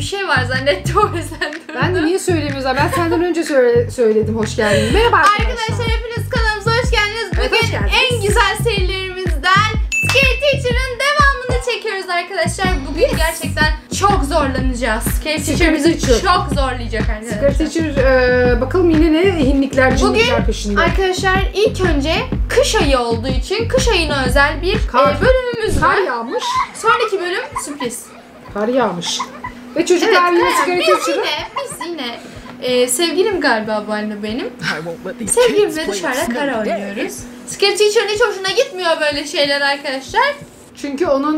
şey var zannettim o yüzden durdum. Ben de niye söylemiyorsun? Ben senden önce söyledim hoş geldin. Merhaba Arkadaşlar hepiniz kanalımıza hoş geldiniz. Bugün hoş geldiniz. en güzel serilerimizden Scary Teacher'ın devamını çekiyoruz arkadaşlar. Bugün gerçekten çok zorlanacağız. Scary Teacher bizi çok zorlayacak arkadaşlar. Scary Teacher bakalım yine ne hinlikler, cinlikler peşinde. Bugün arkadaşlar ilk önce kış ayı olduğu için kış ayına özel bir bölümümüz var. Kar yağmış. Sonraki bölüm sürpriz. Kar yağmış. Ve çocuklar yine Scary Teacher'ı. Biz yine sevgilim galiba bu anne benim. Sevgilimle dışarıda kar oynuyoruz. Scary Teacher'ın hiç hoşuna gitmiyor böyle şeyler arkadaşlar. Çünkü onun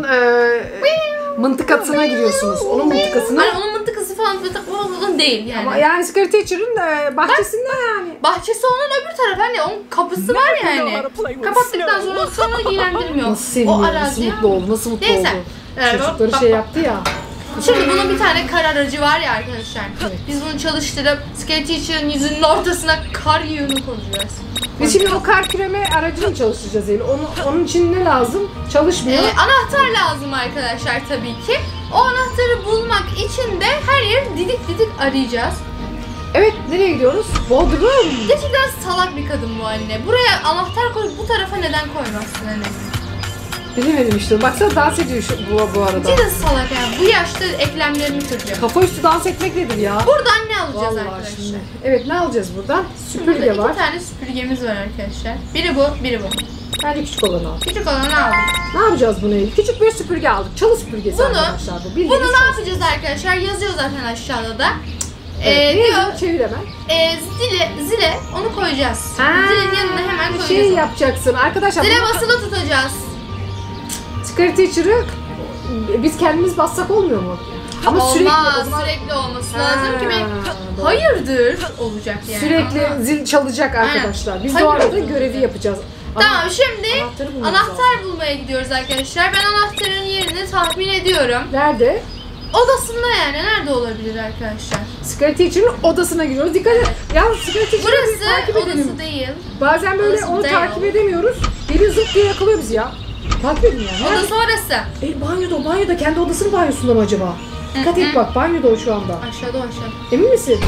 mıntıkasına giriyorsunuz. Onun mıntıkasına. Hani onun mıntıkası falan değil yani. Ama yani Scary Teacher'ın bahçesinde yani. Bahçesi onun öbür tarafı, hani onun kapısı var yani. Kapattıktan sonra onu ilgilendirmiyor. Nasıl seviniyor, nasıl mutlu oldu, nasıl mutlu oldu. Çocukları şey yaptı ya. Şimdi bunun bir tane kar aracı var ya arkadaşlar. Evet. Biz bunu çalıştırıp Scary Teacher'ın yüzünün ortasına kar yığını koyacağız. Biz şimdi o kar küreme aracını çalıştıracağız yani. Onun için ne lazım? Çalışmıyor. Anahtar lazım arkadaşlar tabii ki. O anahtarı bulmak için de her yeri didik didik arayacağız. Evet, nereye gidiyoruz? Bodrum. Gerçekten salak bir kadın bu anne. Buraya anahtar koyup bu tarafa neden koymazsın anne? Bilemedim işte. Baksana dans ediyor bu arada. Cidden salak yani. Bu yaşta eklemlerini kıracak. Kafa üstü dans etmek nedir ya? Buradan ne alacağız vallahi arkadaşlar? Şimdi. Evet, ne alacağız buradan? Süpürge Burada var. İki tane süpürgemiz var arkadaşlar. Biri bu, biri bu. Bence küçük olanı al. Küçük olanı aldık. Ne yapacağız bunu? Küçük bir süpürge aldık. Çalı süpürgesi arkadaşlar bu. Bunu ne yapacağız arkadaşlar? Yazıyor zaten aşağıda da. Diyor, çevir hemen. Zile onu koyacağız. Zilin yanına hemen koyacağız. Şey yapacaksın arkadaşlar. Zile basılı tutacağız. Scary Teacher'ı biz kendimiz bassak olmuyor mu? Ama olmaz, sürekli olması lazım ki benim hayırdır olacak yani. Sürekli zil çalacak arkadaşlar. Aynen. Biz de o arada görevi yapacağız. Tamam, şimdi anahtar bulmaya gidiyoruz arkadaşlar. Ben anahtarın yerini tahmin ediyorum. Nerede? Odasında yani. Nerede olabilir arkadaşlar? Scary Teacher'ın odasına giriyoruz. Dikkat et. Ya Scary Teacher'ı takip edelim. Odası değil. Bazen böyle odası onu değil. Takip edemiyoruz. Biri zıp diye yakalıyor bizi ya. Takip edin yani. Odası orası. Banyoda. Kendi odasının banyosunda mı acaba? Dikkat et bak, banyoda o şu anda. Aşağıda. Emin misin?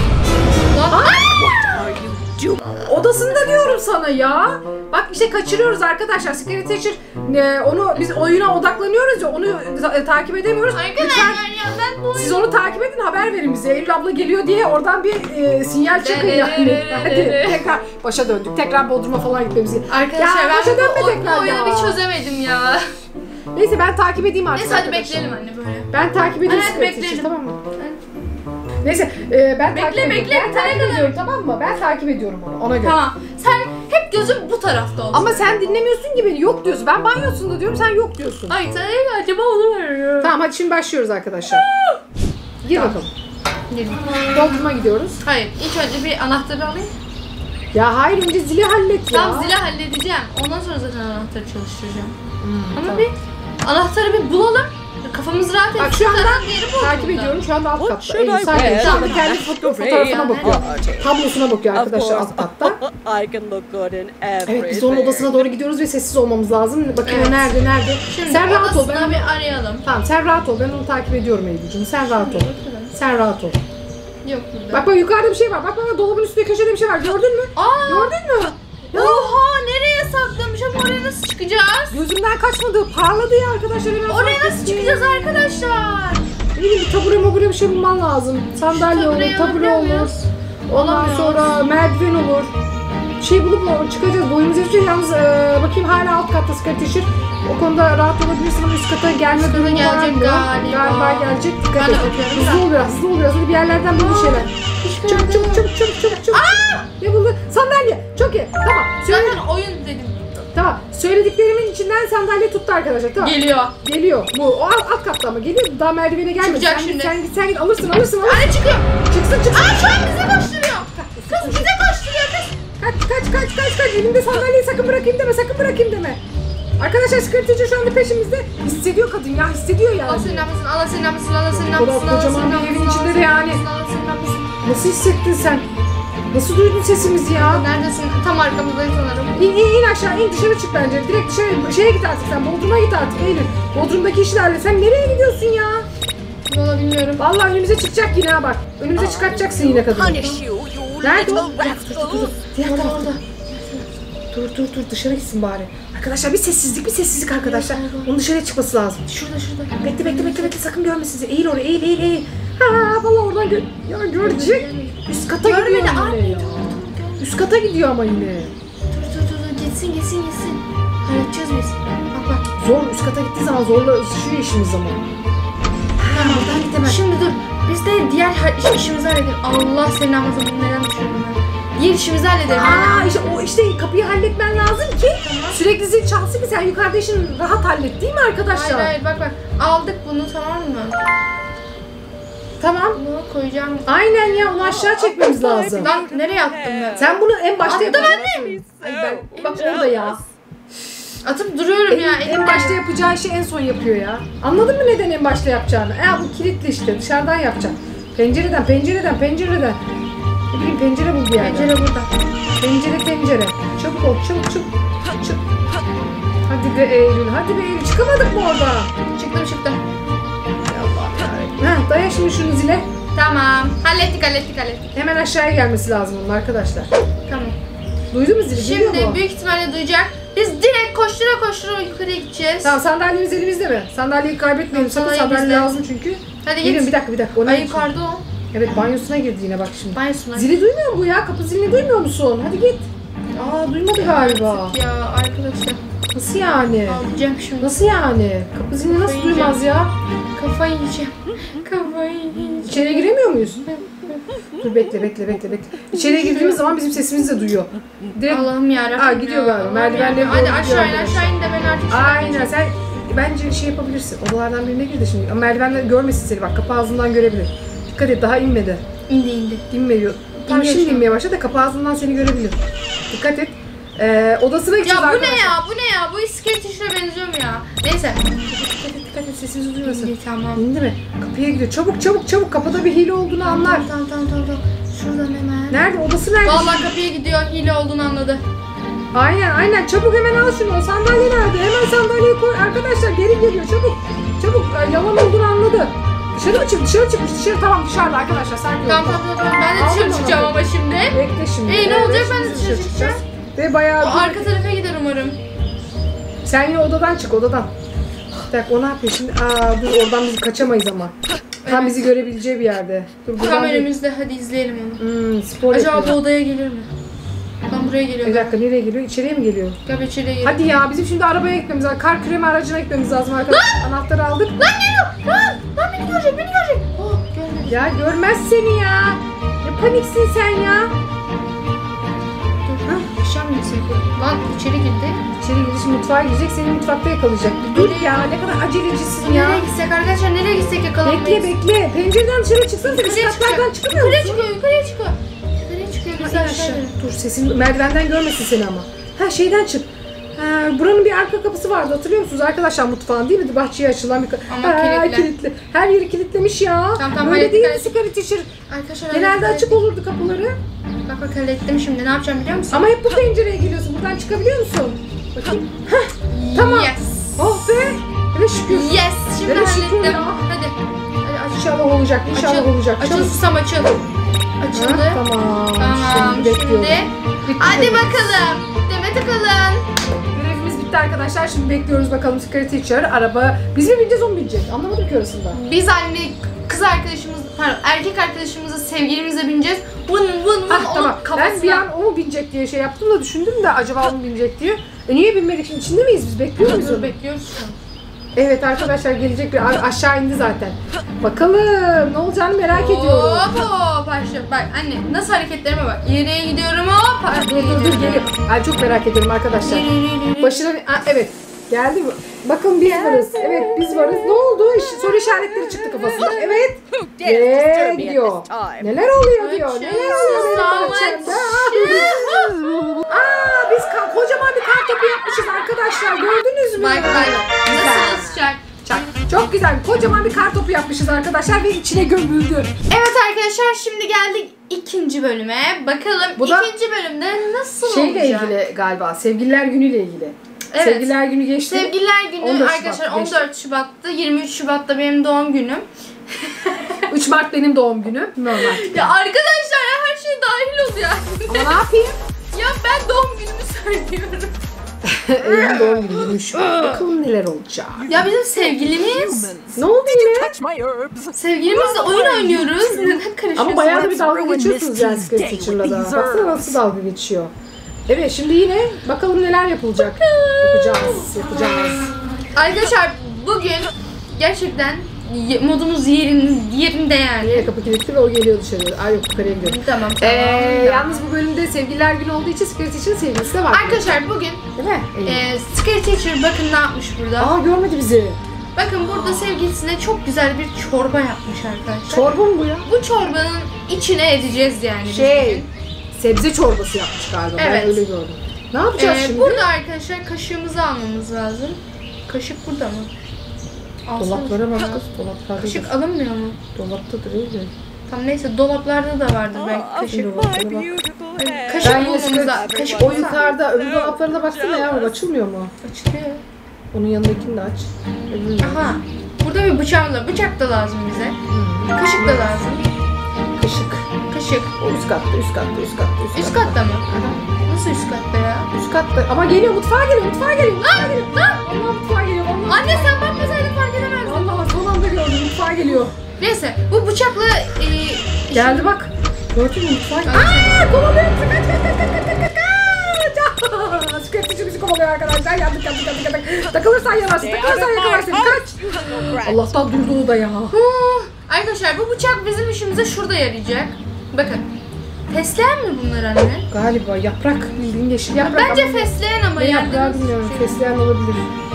Odasında diyorum sana ya. Bak işte kaçırıyoruz arkadaşlar. Scary Teacher biz oyuna odaklanıyoruz ya, onu takip edemiyoruz. Arkadaşlar ya ben bu siz onu takip edin, haber verin bize. Eylül abla geliyor diye oradan bir sinyal çakın yani. Hadi tekrar başa döndük. Tekrar Bodrum'a falan gitmemiz gerekiyor. Arkadaşlar ya, ben bu oyunu bir çözemedim ya. Neyse ben takip edeyim artık. Neyse hadi bekleyelim anne böyle. Ben takip edeyim Scary Teacher, tamam mı? Neyse ben takip ediyorum, tamam mı? Ben takip ediyorum onu, ona göre. Tamam. Sen hep gözün bu tarafta olsun. Ama sen dinlemiyorsun ki beni, yok diyorsun. Ben banyosunda diyorum, sen yok diyorsun. Ay sen acaba onu veriyorum. Tamam hadi şimdi başlıyoruz arkadaşlar. Gir tamam. bakalım. Gidelim. Bodrum'a gidiyoruz. Hayır, ilk önce bir anahtarı alayım. Ya hayır, önce zili hallet ya. Tamam, zili halledeceğim. Ondan sonra zaten anahtarı çalıştıracağım. Ama tamam. bir anahtarı bir bulalım. Kafamız rahat etsin. Bak şu anda takip ediyorum. Şu anda alt katta. Şu anda kendi fotoğrafına bakıyor. Tablosuna bakıyor arkadaşlar alt katta. Evet, biz onun odasına doğru gidiyoruz ve sessiz olmamız lazım. Bakayım nerede? Şimdi sen rahat ol. Ben bir arayalım. Tamam, sen rahat ol. Ben onu takip ediyorum Eylül'cüğüm. Sen rahat ol. Sen rahat ol. Yok burada. Bak yukarıda bir şey var. Bak dolabın üstünde köşede bir şey var. Gördün mü? Gördün mü? Oha, nereye saklamış ama oraya nasıl çıkacağız? Gözümden kaçmadı. Parladı ya arkadaşlar. Oraya nasıl çıkacağız arkadaşlar? Ne bileyim, bir tabure bir şey bulman lazım. Sandalye olur, tabure olur. Ondan sonra merdiven olur. Bir şey bulup çıkacağız. Boyumuz yetecek. Yalnız bakayım hala alt katta Scary Teacher. O konuda rahat olabilirsin ama üst kata gelme durumu var mı? Galiba gelecek. Dikkat et. Hızlı ol biraz. Hadi bir yerlerden bul bir şeyler. Çabuk. Ne buldu? Sandalye. Çok iyi. Tamam. Zaten oyun dedim. Tamam. Söylediklerimin içinden sandalye tuttu arkadaşlar. Tamam. Geliyor. Bu o alt katta ama geliyor. Daha merdivene gelmedi. Çıkacak şimdi. Sen git. Alırsın. Anne çıkıyor. Çıksın. Şu an bize koşturuyor. Kız bize koşturuyor kız. Kaç. Elimde sandalyeyi sakın bırakayım deme. Arkadaşlar Scary Teacher şu anda peşimizde. Hissediyor kadın ya. Hissediyor yani. Allah senin namusunu. Kocaman bir evin içinde de yani. Nasıl hissettin sen? Nasıl duydun sesimizi ya? Neredesin? Tam arkamızdayım sanırım. İn aşağı, in dışarı çık bence. Direkt dışarı, şeye git artık sen. Bodrum'a git artık Eylül. Bodrum'daki işlerle. Sen nereye gidiyorsun ya? Valla bilmiyorum. Vallahi önümüze çıkacak yine ha bak. Önümüze çıkartacaksın yine kadın. Nerede o? Diğer tarafta. Dur dışarı gitsin bari. Arkadaşlar bir sessizlik arkadaşlar. Onun dışarıya çıkması lazım. Şurada. Bekle sakın görmesin sizi. Eğil oraya eğil. Ha vallahi oradan görecek. Üst kata gidiyor yine ya. Üst kata gidiyor ama yine. Dur. Gitsin. Halledeceğiz biz. Bak. Zor üst kata gittiği zaman zorla ısışıyor işimiz ama. Tamam buradan gidemez. Şimdi dur. Biz de diğer işimizi halledelim. Allah senin Amazon'u neden düşürdüm ben. Diğer işimizi halledelim. İşte kapıyı halletmen lazım ki sürekli zil çalsın ki sen yukarıda işini rahat hallet değil mi arkadaşlar? Hayır bak. Aldık bunu tamam mı? Tamam. Bunu koyacağım. Aynen ya onu aşağı çekmemiz lazım. Bak nereye attım ben? Sen bunu en başta Attım yapacaksın. Bak orada ya. Atıp duruyorum ya. En başta yapacağı işi en son yapıyor ya. Anladın mı neden en başta yapacağını? Bu kilitli işte dışarıdan yapacaksın. Pencereden. Ne bileyim pencere bul bir yerde. Pencere burada. Pencere. Çabuk ol çabuk. Hadi be Eylül çıkamadık mı orada? Çıktım. Daya şimdi şunu zile. Tamam. Hallettik. Hemen aşağıya gelmesi lazım onun arkadaşlar. Tamam. Duydu mu zili? Duyuyor Şimdi mu? büyük ihtimalle duyacak. Biz direkt koştura yukarıya gideceğiz. Tamam sandalyemiz elimizde mi? Sandalyeyi kaybetmeyelim. Sakın Sandalye sandalye bizde. lazım çünkü. Hadi git. Gelin bir dakika. O ne Ay biçim? yukarıda o. Evet banyosuna girdi yine bak şimdi. Banyosuna. Zili duymuyor mu bu ya? Kapı zilini duymuyor musun? Hadi git. Duymadı galiba. Ya arkadaşlar. Nasıl yani? Alacağım şimdi. Nasıl yani? Kapı zilini nasıl Kafayı duymaz ya? Kafayı yiyeceğim. İçeriye giremiyor muyuz? Dur bekle. İçeriye girdiğimiz zaman bizim sesimizi de duyuyor. Direkt Allah'ım yarabbim. gidiyor galiba. Merdivenleri Hadi doğru aşağı in gidiyor. de ben artık Aynen sen bence şey yapabilirsin. Odalardan birine gir de şimdi. Ama merdivenler görmesin seni bak. Kapı ağzından görebilir. Dikkat et daha inmedi. İndi. İnmiyor. Tam İniyor şimdi şu an. inmeye başladı da kapı ağzından seni görebilir. Dikkat et. Odasına gideceğiz Ya bu arkadaşlar. ne ya? Bu iskelet işine benziyor mu ya? Neyse. Dikkat et sesimizi duymasın. İndi tamam. İndi mi? Kapıya gidiyor. Çabuk. Kapıda bir hile olduğunu anlar. Tamam. Şuradan hemen. Nerede? Odası nerede? Vallahi kapıya gidiyor. Hile olduğunu anladı. Aynen. Çabuk hemen al şunu. O sandalye nerede? Hemen sandalyeyi koy. Arkadaşlar geri geliyor. Çabuk. Yalan olduğunu anladı. Dışarı mı çık? Dışarı çıkmış. Tamam dışarıda arkadaşlar. Sakin olun. Tamam. Ben de dışarı çıkacağım ama şimdi. Bekle şimdi. Ne olacak? Ben de şimdi dışarı çıkacağım. Ve bayağı... O arka tarafa gider umarım. Sen yine odadan çık odadan. Bir dakika o ne yapıyor şimdi? Dur oradan biz kaçamayız ama. Tam bizi görebileceği bir yerde. Dur Tam buradan önümüzde. Hadi izleyelim onu. spor Acaba bu yapıyor. odaya gelir mi? Ben buraya Bir geliyorum. dakika nereye geliyor? İçeriye mi geliyor? Gel içeriye geliyor. Hadi ya bizim şimdi arabaya gitmemiz lazım. Kar küreme aracına gitmemiz lazım arkadaşlar. Anahtarı aldık. Lan geliyor. Lan beni görecek. Oh görmedi. Ya görmez seni ya. Ne paniksin sen ya. Dur. Aşağı mı gitsek? Lan içeri girdi. İçeri gidişi mutfağa gidecek seni mutfakta yakalayacak. Bir dur ya ne kadar acelecisin ya. Nereye gitsek arkadaşlar? Nereye gitsek yakalamayız. Bekle. Pencereden dışarı çıksana. Biz Yukarıya katlardan çıkıyor. çıkamıyor musun? Yukarıya çıkıyor. Biz Hadi aşağı. Dur sesin merdivenden görmesin seni ama. Şeyden çık. Buranın bir arka kapısı vardı hatırlıyor musunuz arkadaşlar mutfağın değil mi? Bahçeye açılan bir kapı. Ama kilitli. Her yeri kilitlemiş ya. Tamam, Öyle değil mi hallettik. Secret Teacher? Arkadaşlar Genelde açık olurdu kapıları. Bak hallettim şimdi. Ne yapacağım biliyor musun? Ama hep bu pencereye geliyorsun. Buradan çıkabiliyor musun? Bakayım. Tamam. Yes. Oh be. Evet şükür. Yes. Şimdi Evet, şükür hallettim. ya. Hadi aç. İnşallah olacak. İnşallah olacak. Açıl susam açıl. Açıldı. Tamam. Tamam. Şimdi bekliyorum. Bitti Hadi benim. bakalım. Demet Akalın. Görevimiz bitti arkadaşlar. Şimdi bekliyoruz bakalım Secret Teacher. Araba. Biz mi bineceğiz o mu binecek? Anlamadım ki orasında. Biz kız arkadaşımız, erkek arkadaşımızla sevgilimizle bineceğiz. Vın Tamam. onun kafasına. Ben bir an o mu binecek diye şey yaptım da düşündüm de acaba o mu binecek diye. Niye binmedik? Şimdi içinde miyiz biz? Bekliyor muyuz onu? Bekliyoruz şu an. Evet arkadaşlar gelecek bir aşağı indi zaten. Bakalım ne olacağını merak ediyorum. Hop başla. Bak anne nasıl hareketlerime bak. İleriye gidiyorum hop. Dur geliyor. Ay çok merak ediyorum arkadaşlar. Başına evet geldi mi? Bakın biz varız. Evet biz varız. Ne oldu? Soru işaretleri çıktı kafasında. Evet. Ve gidiyor. Neler oluyor diyor. Neler oluyor benim bahçemde? Biz kocaman bir kar topu yapmışız arkadaşlar. Gördünüz mü? Bak nasıl ısıtacak? Çok güzel. Kocaman bir kar topu yapmışız arkadaşlar ve içine gömüldü. Evet arkadaşlar şimdi geldik ikinci bölüme. Bakalım Bu da ikinci bölümde nasıl şeyle olacak? ilgili galiba. Sevgililer günüyle ilgili. Evet. Sevgililer günü geçti. Sevgililer günü 14 arkadaşlar Şubat 14 Şubat'ta, 23 Şubat'ta benim doğum günüm. 3 Mart benim doğum günüm. Normal. Ya arkadaşlar ya her şey dahil oluyor. Ama ne yapayım? Ya ben doğum günümü söylüyorum. Benim doğum günüm 23 Şubat. Bakalım neler olacak. Ya bizim sevgilimiz. Ne oldu yine? Sevgilimizle oyun oynuyoruz. Neden karışıyorsun? Ama bayağı da bir dalga geçiyorsunuz yani Skirt Teacher'la da. Baksana nasıl dalga geçiyor. Evet şimdi yine bakalım neler yapılacak. Yapacağız. Arkadaşlar bugün gerçekten modumuz yerinde yani. Niye kapı kilitli ve o geliyor dışarı. Ay yok yukarıya gidiyor. Tamam. Yalnız bu bölümde sevgililer günü olduğu için Skirt Teacher'ın sevgilisi de var. Arkadaşlar bugün Değil mi? Skirt Teacher bakın ne yapmış burada. Aa görmedi bizi. Bakın burada sevgilisine çok güzel bir çorba yapmış arkadaşlar. Çorba mı bu ya? Bu çorbanın içine edeceğiz yani. biz bugün. Sebze çorbası yapmış galiba. Evet. Ben öyle gördüm. Ne yapacağız şimdi? Burada arkadaşlar kaşığımızı almamız lazım. Kaşık burada mı? Alsana. Dolaplara bak kız. Dolaplarda Kaşık alınmıyor mu? Dolaptadır öyle. Tamam neyse dolaplarda da vardır belki kaşık. Dolaplara bak. Kaşık Ben bulmamız lazım. Kaşık o yukarıda öbür dolaplara da baksana yavrum açılmıyor mu? açılıyor. Onun yanındakini de aç. Öbürünü de aç. Aha. Burada bir bıçak da lazım bize. Kaşık da lazım. Kaşık. Kaşık. O üst katta. Üst katta mı? Nasıl üst katta ya? Üst katta. Ama geliyor mutfağa geliyor. Allah mutfağa geliyor. Allah. Anne sen bakmasaydın fark edemezdin. Allah son anda gördüm mutfağa geliyor. Neyse bu bıçakla Geldi bak. Gördün mü mutfağa geliyor. Aa! Aaa kovalıyor. Kaç. Skirt Teacher bizi kovalıyor arkadaşlar. Yandık. Takılırsan yanarsın. Yakalarsın. Kaç. Allah'tan durdu o da ya. Arkadaşlar bu bıçak bizim işimize şurada yarayacak. Bakın. Fesleğen mi bunlar anne? Galiba yaprak. Bildiğin yeşil yaprak. Bence ama fesleğen ama ne yani. yaprağı bilmiyorum. Fesleğen olabilir.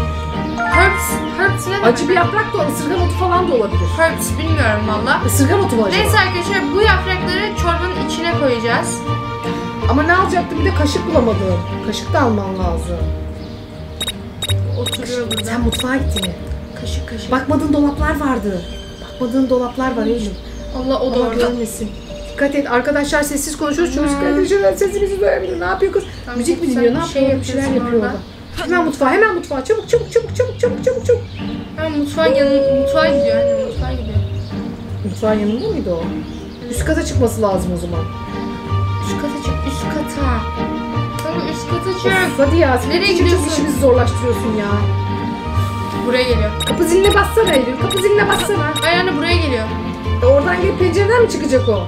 Herbs ne demek? Acı bir yaprak da ısırgan otu falan da olabilir. Herbs bilmiyorum valla. Isırgan otu mu acaba? Neyse arkadaşlar bu yaprakları çorbanın içine koyacağız. Ama ne alacaktım bir de kaşık bulamadım. Kaşık da alman lazım. Oturuyor burada. Sen mutfağa gittin mi? Kaşık. Bakmadığın dolaplar vardı. Bakmadığın dolaplar var Eylül. Allah o da Allah orada. görmesin. Dikkat et arkadaşlar sessiz konuşuyoruz. Çocuk kardeşler sesimizi duyabilir. Ne yapıyor kız? Tamam, Müzik mi sen dinliyor? Ne bir şey yapıyor? Bir şeyler yapıyorsun yapıyor orada. orada. Hemen mutfağa. Çabuk. Hemen mutfağa gidiyor anne mutfağa gidiyor. Mutfağın yanında mıydı o? Üst kata çıkması lazım o zaman. Üst kata çık üst kata. Tamam üst kata çık. Of, hadi ya. Sen Nereye çok gidiyorsun? işimizi zorlaştırıyorsun ya. Buraya geliyor. Kapı ziline bassana Eylül. Kapı ziline bassana. Ay anne buraya geliyor. Oradan gelip pencereden mi çıkacak o?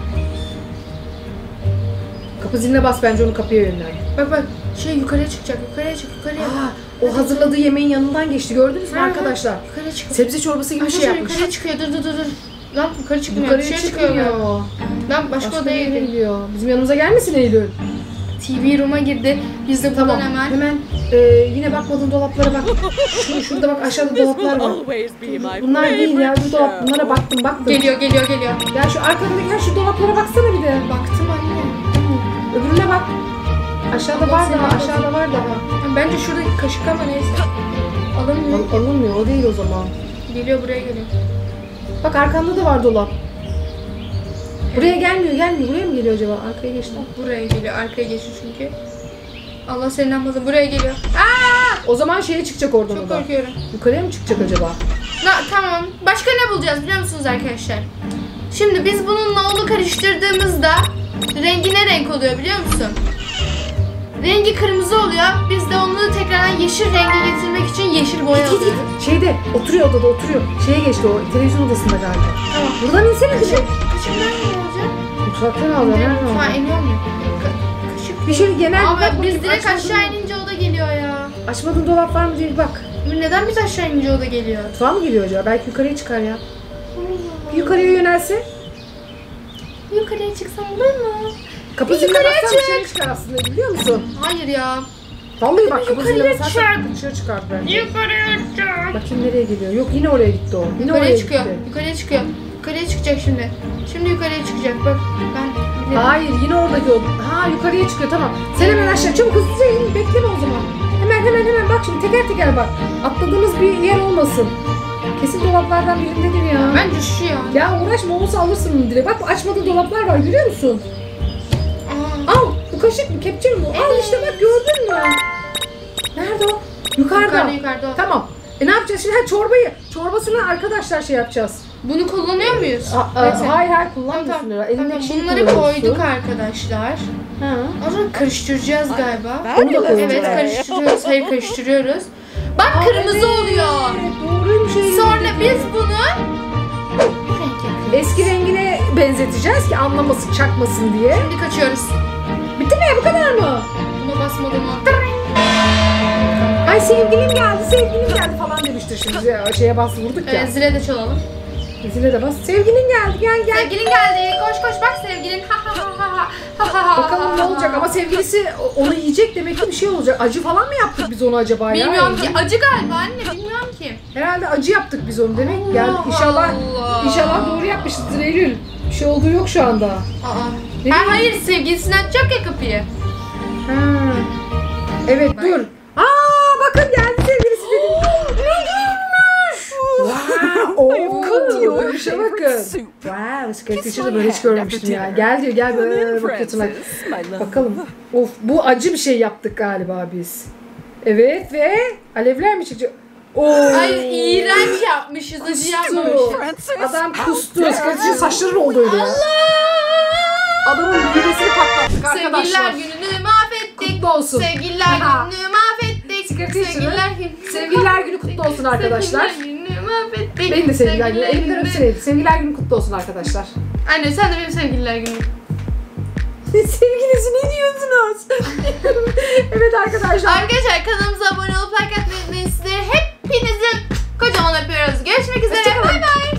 Kapı ziline bas bence onu kapıya yönler. Bak yukarıya çıkacak yukarıya. Aa, o hazırladığı yemeğin yanından geçti gördünüz mü arkadaşlar? Yukarıya çık. Sebze çorbası gibi bir şey yapmış. Yukarıya çıkıyor dur. Lan yukarı çıkmıyor. Yukarıya Dışarı çıkmıyor. Lan başka odaya yere gidiyor. gidiyor. Bizim yanımıza gelmesin Eylül. TV room'a girdi. Biz de buradan hemen. Yine bakmadığın dolaplara bak. Şurada bak aşağıda dolaplar var. Bunlar değil ya bu dolap. Bunlara baktım. Geliyor. Ya şu arkandaki şu dolaplara baksana bir de. Baktım anne. Öbürüne bak. Aşağıda Allah var seni daha. korusun. Aşağıda var daha. Bence şuradaki kaşık ama neyse. Alamıyor. Alınmıyor. O değil o zaman. Geliyor buraya geliyor. Bak arkanda da var dolap. Buraya gelmiyor. Buraya mı geliyor acaba? Arkaya geçti. Buraya geliyor. Arkaya geçiyor çünkü. Allah senden fazla buraya geliyor. O zaman şeye çıkacak oradan Çok o da. korkuyorum. Yukarıya mı çıkacak acaba? Tamam. Başka ne bulacağız biliyor musunuz arkadaşlar? Şimdi biz bununla onu karıştırdığımızda rengi ne renk oluyor biliyor musun? Rengi kırmızı oluyor. Biz de onu tekrardan yeşil renge getirmek için yeşil boya Git. alıyoruz. Şeyde oturuyor odada oturuyor. Şeye geçti o televizyon odasında galiba. Tamam. Buradan insene kızım. Kaşık nerede olacak? Mutfaktan alıyor. Nereden Mutfağa alıyor? iniyor mu? Kaşık. Bir şey genel Ama bak biz bakayım, direkt açmadın aşağı mı? inince o da geliyor ya. Açmadığın dolap var mı diye bir bak. Neden biz aşağı inince o da geliyor? Mutfağa mı geliyor acaba? Belki yukarıya çıkar ya. Bir yukarıya yönelse. Yukarıya çıksam olur mu? Kapı Bir ziline yukarıya bassan çık. dışarı çıkar aslında biliyor musun? Hayır ya. Vallahi bak kapı ziline yukarıya basarsan çık. dışarı çıkar bence. Yukarıya çık. Bakayım nereye gidiyor. Yok yine oraya gitti o. Yine oraya Yukarıya çıkıyor. gitti. Yukarıya çıkacak şimdi. Şimdi yukarıya çıkacak. Bak ben bilirim. Hayır yine oradaki o. Ha yukarıya çıkıyor tamam. Sen hemen aşağı çabuk hızlıca in bekleme o zaman. Hemen bak şimdi teker bak. Atladığımız bir yer olmasın. Kesin dolaplardan birindedir ya. Bence şu ya. Ya uğraşma olursa alırsın bunu direkt. Bak bu açmadığın dolaplar var görüyor musun? Aa. Al bu kaşık mı kepçe mi bu? Al işte bak gördün mü? Nerede Nerede o? Yukarıda. Yukarıda o. Tamam. Ne yapacağız şimdi? Çorbasını arkadaşlar şey yapacağız. Bunu kullanıyor muyuz? Hayır kullanmıyorsun. Tamam. Elindeki şeyi Bunları kullanıyorsun. koyduk arkadaşlar. Ha. O zaman karıştıracağız galiba. Onu da koyacağız. Evet karıştırıyoruz. Hayır karıştırıyoruz. Bak kırmızı oluyor. Doğruymuş. Sonra biz bunu renk yapıyoruz. Eski rengine benzeteceğiz ki anlamasın, çakmasın diye. Şimdi kaçıyoruz. Bitti mi? Bu kadar mı? Buna basmadım o. Ay sevgilim geldi falan demiştir şimdi. Şeye bas vurduk ya. Zile de çalalım. Zile de bas. Sevgilin geldi gel. Sevgilin geldi. Koş bak sevgilin. Bakalım ne olacak ama sevgilisi onu yiyecek demek ki bir şey olacak. Acı falan mı yaptık biz onu acaba ya? Bilmiyorum ki. Acı galiba anne. Bilmiyorum ki. Herhalde acı yaptık biz onu demek. Gel Allah inşallah Allah. inşallah doğru yapmışızdır Eylül. Bir şey olduğu yok şu anda. Ne bileyim. Hayır sevgilisini açacak ya kapıyı. Ha. Evet dur. Bakın geldi sevgilisi dedi. Ne görmüş? Wow. Bir şey bakın. Wow, Skeletor da böyle hiç görmemiştim ya. Gel diyor gel böyle bakıyor tırnak. Bakalım. Of bu acı bir şey yaptık galiba biz. Evet ve alevler mi çıkacak? Ay iğrenç yapmışız. Acı yapmamışız. Adam kustu. Skeletor'ın saçları oldu öyle ya. Adamın midesini patlattık arkadaşlar. Sevgililer gününü mahvettik. Kutlu olsun. Sevgililer gününü mahvettik. Sevgililer günü kutlu olsun arkadaşlar. Sevgililer gününü mahvettik. Benim de sevgililer günü. Elimden öpsün. Sevgililer günü kutlu olsun arkadaşlar. Anne sen de benim sevgililer günüm. Sevgilisi ne diyorsunuz? Evet arkadaşlar. Arkadaşlar kanalımıza abone olup like atmayı unutmayın. Sizleri hepinizi kocaman öpüyoruz. Görüşmek üzere. Bay bay.